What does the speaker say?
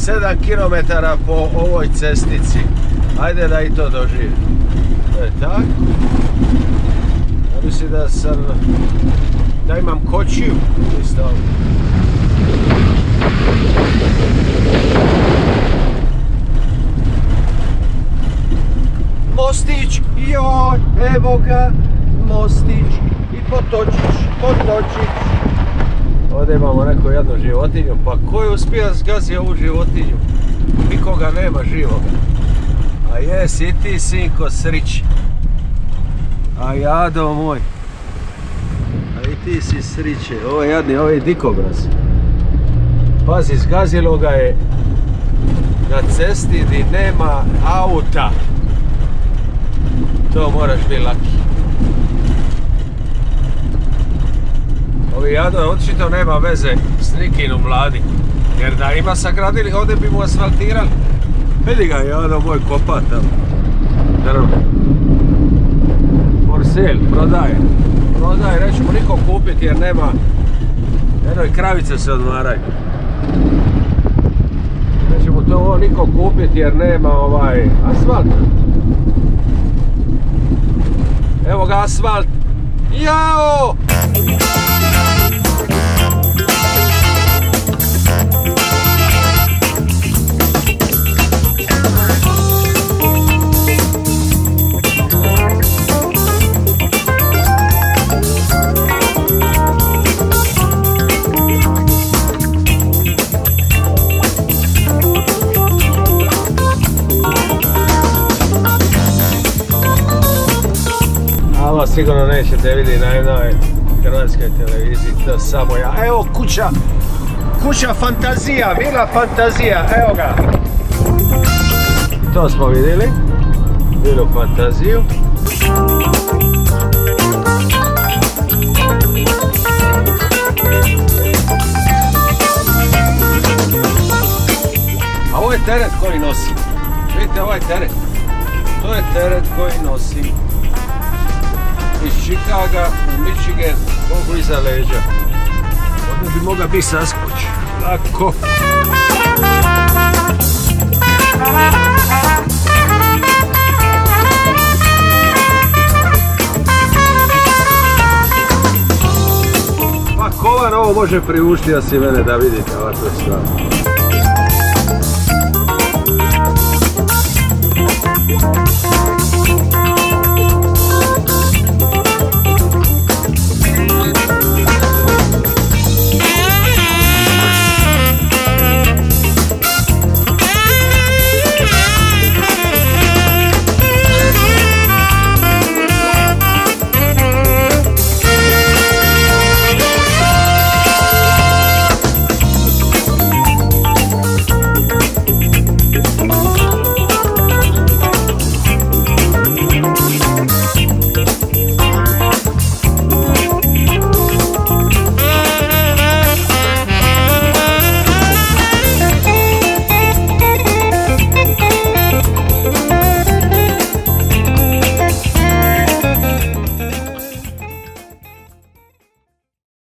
7 km po ovoj cestici. Ajde da i to doživim. To je tak. Ja mislim da imam kočiju isto. Mostić, joj, evo ga, mostić i potočić. Ovdje imamo neku jednu životinju, pa ko je uspio zgazi ovu životinju? Nikoga nema živoga. A jes, i ti sinko srić. A jado moj. A i ti si sriće, ovo je jadni, ovo je dikobraz. Pazi, zgazilo ga je na cesti gdje nema auta. To moraš biti laki. Ovi jado očito nema veze s nikim u mladi. Jer da ima sagradili, ovdje bi mu asfaltirali. Vidi ga jado moj kopa tamo. Drvo. For sale, prodaje. Prodaje, nećemo niko kupiti jer nema. Jednoj kravice se odmaraju. Nećemo to ovo niko kupiti jer nema asfalt. Evo ga asfalt. Jao! Ovo sigurno nećete vidjeti na jednoj hrvatskoj televiziji, to samo ja. Evo kuća fantazija, vila fantazija, evo ga. To smo vidjeli, vilu fantaziju. A ovo je teret koji nosim. Vidite ovaj teret? To je teret koji nosim. Iz Chicaga u Michigen, mogu iza leđa. Ovdje bi mogao biti saskoč. Lako. Pa kovan ovo može priuštiti da si mene da vidite ovakve stvari.